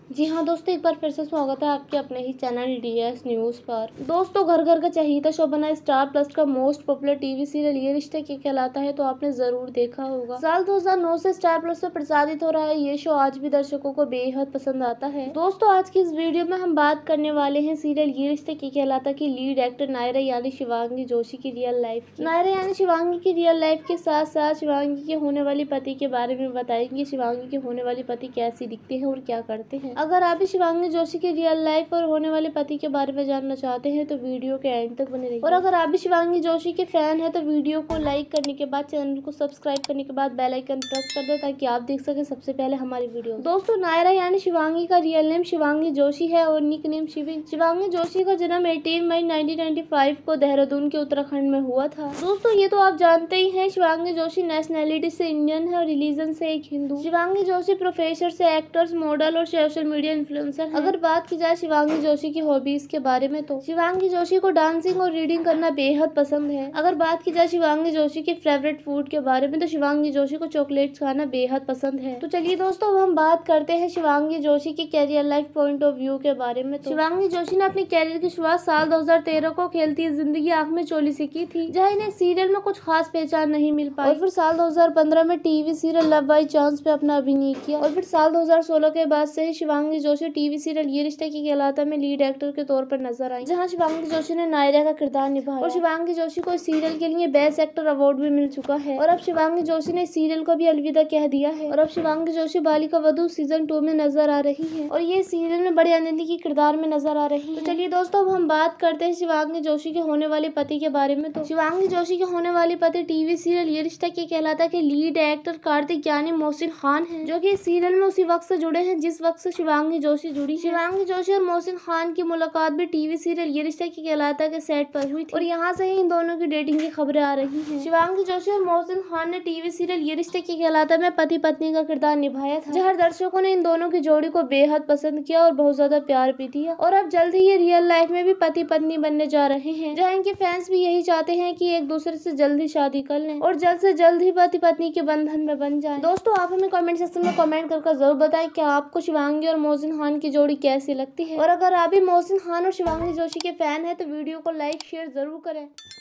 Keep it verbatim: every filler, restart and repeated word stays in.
जी हाँ दोस्तों, एक बार फिर से स्वागत है आपके अपने ही चैनल डीएस न्यूज़ पर। दोस्तों, घर घर का चहेता शो बना स्टार प्लस का most popular TV serial Yeh Rishte क्या कहलाता है तो आपने जरूर देखा होगा। साल दो हज़ार नौ से स्टार प्लस पर प्रसारित हो रहा है ये शो आज भी दर्शकों को बेहद पसंद आता है। दोस्तों, आज की इस वीडियो में हम बात करने वाले हैं सीरियल ये रिश्ते क्या कहलाता की लीड एक्टर नायरा यानी शिवांगी जोशी की रियल लाइफ की। नायरा यानी शिवांगी की रियल लाइफ के साथ साथ शिवांगी के होने वाली पति के बारे में बताएंगे। शिवांगी के होने वाली पति कैसी दिखती है और क्या करते हैं। अगर आप भी शिवांगी जोशी की रियल लाइफ और होने वाले पति के बारे में जानना चाहते हैं तो वीडियो के एंड तक बने रहिए। और अगर आप भी शिवांगी जोशी के फैन हैं तो वीडियो को लाइक करने के बाद चैनल को सब्सक्राइब करने के बाद बेल आइकन प्रेस कर दे ताकि आप देख सके सबसे पहले हमारी वीडियो। दोस्तों, नायरा यानी शिवांगी का रियल नेम शिवांगी जोशी है और निक नेम शिविंग। शिवांगी जोशी का जन्म अठारह मई नाइनटीन नाइंटी फाइव को देहरादून के उत्तराखंड में हुआ था। दोस्तों, ये तो आप जानते ही हैं, शिवांगी जोशी नेशनैलिटी से इंडियन है और रिलीजन से एक हिंदू। शिवांगी जोशी प्रोफेसर से एक्टर्स, मॉडल और सोशल मीडिया इन्फ्लुएंसर है। अगर बात की जाए शिवांगी जोशी की हॉबीज के बारे में तो शिवांगी जोशी को डांसिंग और रीडिंग करना बेहद पसंद है। अगर बात की जाए शिवांगी जोशी के फेवरेट फूड के बारे में तो शिवांगी जोशी को चॉकलेट्स खाना बेहद पसंद है। तो चलिए दोस्तों, अब हम बात करते हैं शिवांगी जोशी की career life point of view के बारे में। तो शिवांगी जोशी ने अपनी कैरियर की शुरुआत साल दो हज़ार तेरह को खेलती जिंदगी आंख में चोली से की थी, जहाँ इन्हें सीरियल में कुछ खास पहचान नहीं मिल पाई। और फिर साल दो हज़ार पंद्रह में TV serial love by chance पे अपना अभिनय किया। और फिर साल दो हज़ार सोलह के बाद से ही शिवांगी जोशी टीवी सीरियल ये रिश्ते क्या कहलाता में लीड एक्टर के तौर पर नजर आई, जहां शिवांगी जोशी ने नायरा का किरदार निभाया। और शिवांगी जोशी को इस सीरियल के लिए बेस्ट एक्टर अवार्ड भी मिल चुका है। और अब शिवांगी जोशी ने इस सीरियल को भी अलविदा कह दिया है। और अब शिवांगी जोशी बालिका वधू सीजन टू में नजर आ रही है और ये सीरियल में बड़ी आनंदी के किरदार में नजर आ रही है। तो चलिए दोस्तों, अब हम बात करते हैं शिवांगी जोशी के होने वाले पति के बारे में। तो शिवांगी जोशी के होने वाले पति टीवी सीरियल ये रिश्ता क्या कहलाता के लीड एक्टर कार्तिक यानी मोहसिन खान है, जो की इस सीरियल में उसी वक्त से जुड़े हैं जिस वक्त से शिवांगी जोशी जुड़ी। शिवांगी जोशी और मोहसिन खान की मुलाकात भी टीवी सीरियल ये रिश्ता की कहलाता के सेट पर हुई थी और यहाँ से ही इन दोनों की डेटिंग की खबरें आ रही हैं। शिवांगी जोशी और मोहसिन खान ने टीवी सीरियल ये रिश्ते की कहलाता में पति पत्नी का किरदार निभाया था, जहाँ दर्शकों ने इन दोनों की जोड़ी को बेहद पसंद किया और बहुत ज्यादा प्यार भी दिया। और अब जल्द ही ये रियल लाइफ में भी पति पत्नी बनने जा रहे हैं, जहाँ इनके फैंस भी यही चाहते हैं कि एक दूसरे से जल्दी शादी कर लें और जल्द से जल्द ही पति पत्नी के बंधन में बन जाए। दोस्तों, आप हमें कमेंट सेक्शन में कमेंट करके जरूर बताएं कि आपको शिवांगी और मोहसिन खान की जोड़ी कैसी लगती है। और अगर आप भी मोहसिन खान और शिवांगी जोशी के फैन है तो वीडियो को लाइक शेयर जरूर करें।